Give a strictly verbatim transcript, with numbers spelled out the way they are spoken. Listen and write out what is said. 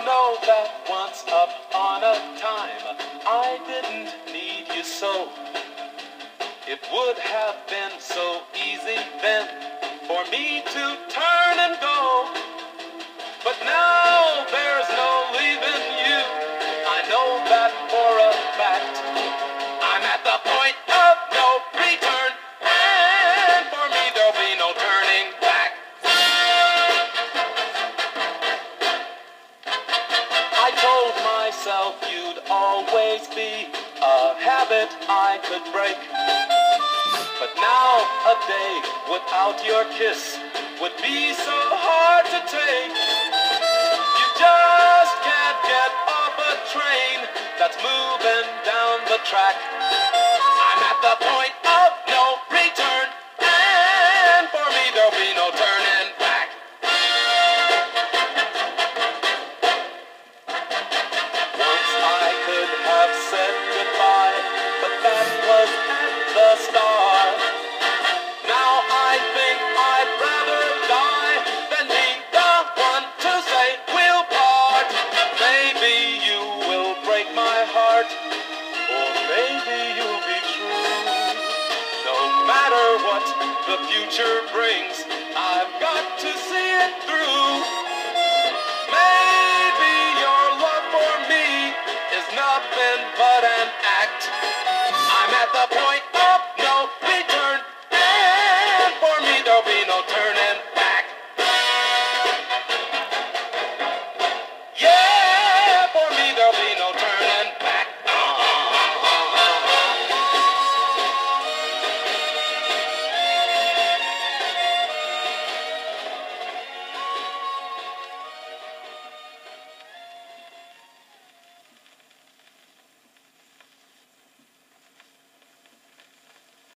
know that once upon a time I didn't need you so. It would have been so easy then for me to turn and go. But now there's no leaving you. I know that for a fact. I'm at the point of no return, and for me there'll be no turning back. I told myself you'd always be a habit I could break. But now a day without your kiss would be so hard to take. You just can't get off a train that's moving down the track. I'm at the point of no return, and for me there'll be no turning back. Once I could have said goodbye, but that was at the start. Now I think I'd rather die than be the one to say we'll part. Maybe you will break my heart, or maybe you'll be true. No matter what the future brings, I've got to see it through. Maybe your love for me is nothing but an act. I'm at the point